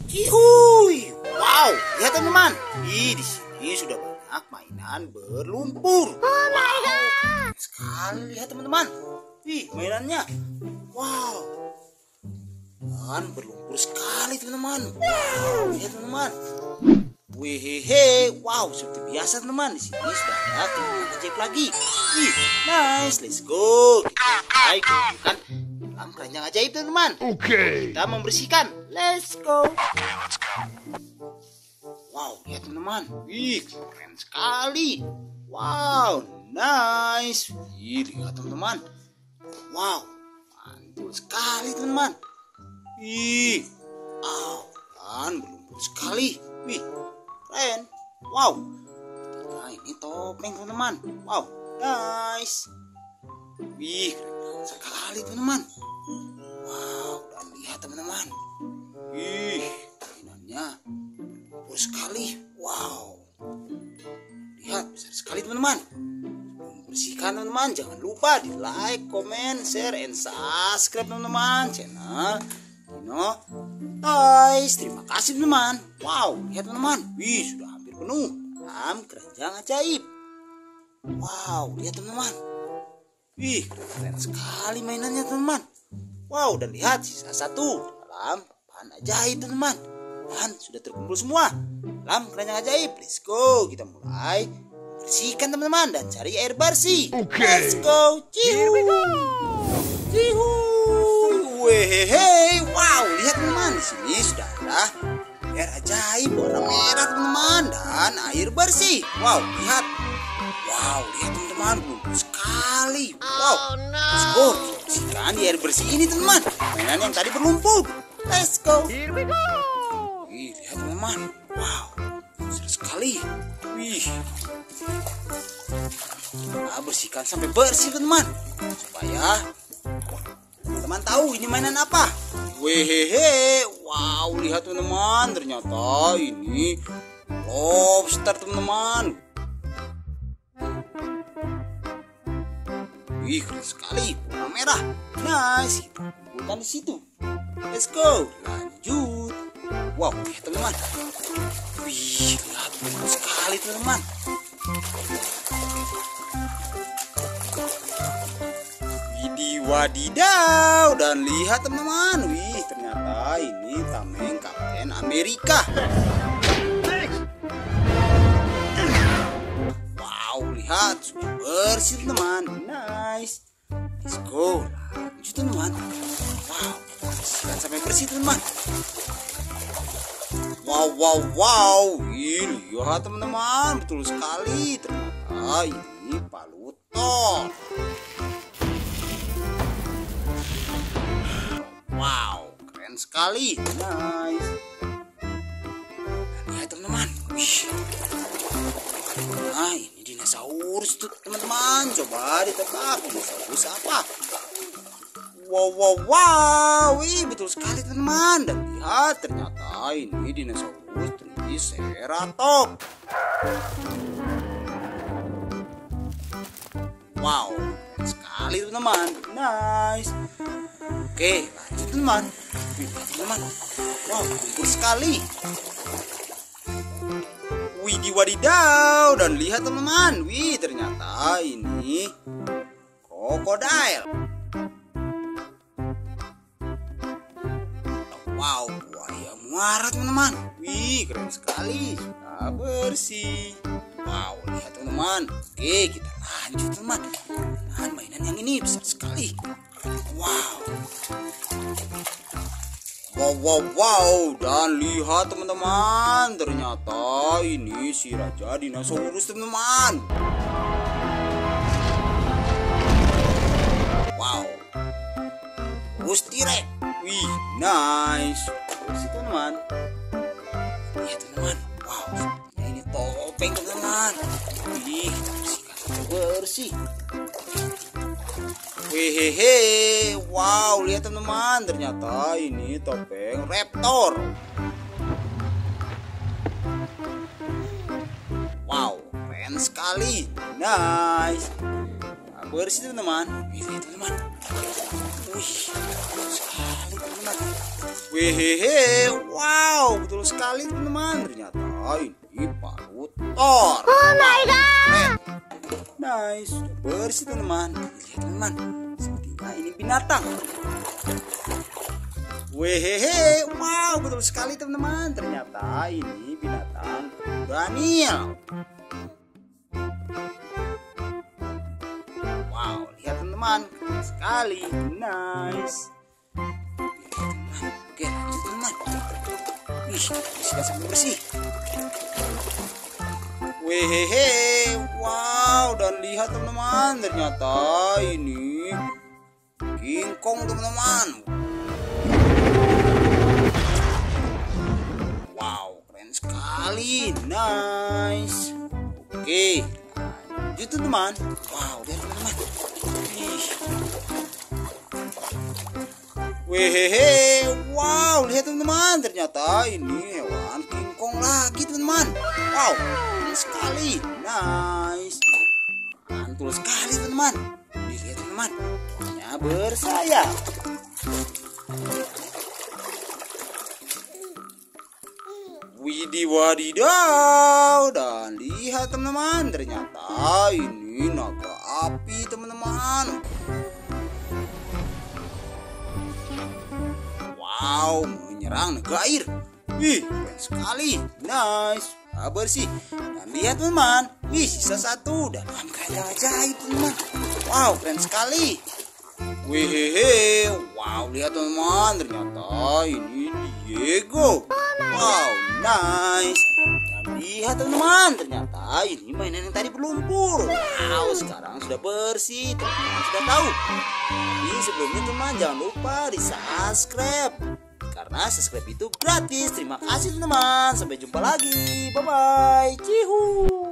Cihuy. Wow, lihat teman-teman. Di sini sudah banyak mainan berlumpur. Oh my god. Sekali lihat teman-teman. Mainannya. Wow. Dan berlumpur sekali teman-teman. Wow, lihat teman-teman. Wehehe, wow, seperti biasa teman-teman. Di sini sudah ada keranjang ajaib lagi. Nice, let's go. Kita mulai kan dalam keranjang ajaib teman-teman. Okay. Kita membersihkan. Let's go. Okay, let's go. Wow, lihat teman-teman. Keren sekali. Wow, nice. Lihat teman-teman. Wow, mantul sekali teman-teman. Dan berlumpur sekali. Keren. Wow. Nah, ini topeng teman-teman. Wow, nice. Keren sekali teman-teman. Wow, dan lihat teman-teman. Mainannya berlumpur sekali. Wow. Lihat, besar sekali teman-teman. Bersihkan teman-teman. Jangan lupa di like, comment, share, and subscribe teman-teman channel Dino Toys. Terima kasih teman-teman. Wow, lihat teman-teman. Sudah hampir penuh dalam keranjang ajaib. Wow, lihat teman-teman. Keren sekali mainannya teman-teman. Wow, dan lihat sisa satu dalam papan ajaib teman-teman. Dan sudah terkumpul semua dalam keranjang ajaib. Let's go, kita mulai bersihkan teman-teman dan cari air bersih. Okay. Let's go. Here we go. Wehehe, wow, lihat teman-teman, di sini sudah ada air ajaib warna merah teman-teman dan air bersih. Wow, lihat. Wow, lihat teman-teman, berlumpur sekali. Wow, let's go. Bersihkan di air bersih ini teman-teman. Mainan yang tadi berlumpur. Let's go. Here we go. Lihat teman-teman. Wow, seru sekali. Nah, bersihkan sampai bersih teman-teman, supaya teman-teman tahu ini mainan apa. Wehehe, wow, lihat teman-teman, ternyata ini lobster teman-teman. Keren sekali, warna merah. Nice, kita kumpulkan di situ. Let's go, lanjut. Wow, lihat teman-teman. Lihat bagus sekali teman-teman. Wadidaw, dan lihat teman-teman. Ternyata ini tameng Kapten Amerika. Wow, lihat sudah bersih teman. Nice. Let's go. Lanjut teman. Wow, bersihkan sampai bersih teman. Wow. Lihat teman-teman, betul sekali. Ternyata ini paluton. Wow, keren sekali. Nice. Lihat teman-teman. Nah, ini dinosaurus tuh teman-teman. Coba ditebak dinosaurus apa? Wow. Betul sekali teman-teman. Dan lihat, ternyata ini dinosaurus Triceratops. Wow, keren sekali teman-teman. Nice. Oke, lanjut teman. Wow, lumpur sekali. Wadidaw, dan lihat teman-teman. Ternyata ini krokodil. Wow, buaya muara teman-teman. Keren sekali. Sudah bersih. Wow, lihat teman-teman. Oke, kita lanjut teman. Dan mainan yang ini besar sekali. Wow, dan lihat teman-teman, ternyata ini si raja dinosaurus teman-teman. Wow, terus T-Rex. Nice. Bersih teman-teman. Lihat teman-teman. Wow, sepertinya ini topeng teman-teman. Bersihkan sampai bersih. Wehehe, wow, lihat teman-teman, ternyata ini topeng raptor. Wow, keren sekali. Nice. bersih teman-teman. Wih teman-teman. Wih, betul sekali teman-teman. Wehehe, wow, betul sekali teman-teman. Ternyata ini parutor. Oh my god. Nice, sudah bersih teman-teman. Lihat teman-teman, sepertinya ini binatang. Wehehe, wow, betul sekali teman-teman. Ternyata ini binatang Daniel. Wow, lihat teman-teman, keren sekali, nice. Oke, lanjut teman-teman. Wih, bersihkan sampai bersih. Wehehe, wow, dan lihat teman-teman, ternyata ini King Kong teman-teman. Wow, keren sekali, nice. Oke, lanjut teman-teman. Wow, lihat teman-teman. Wehehe, wow, lihat teman-teman, ternyata ini hewan King Kong lagi teman-teman. Wow, keren sekali, nice. Mantul sekali teman-teman. Lihat teman-teman, warnanya bersayap. Widih wadidaw, dan lihat teman-teman, ternyata ini naga api teman-teman. Wow, menyerang naga air. Wih, keren sekali, nice, bersih. Dan lihat teman-teman, wih, sisa satu dalam kereta ajaib teman-teman. Wow, keren sekali. Wehehe, wow, lihat teman-teman, ternyata ini Diego. Wow, nice. Dan lihat teman-teman, ternyata ini mainan yang tadi berlumpur. Wow, sekarang sudah bersih, teman-teman sudah tahu. Tapi sebelumnya teman, jangan lupa di subscribe, karena subscribe itu gratis. Terima kasih teman-teman, sampai jumpa lagi, bye bye, cihu.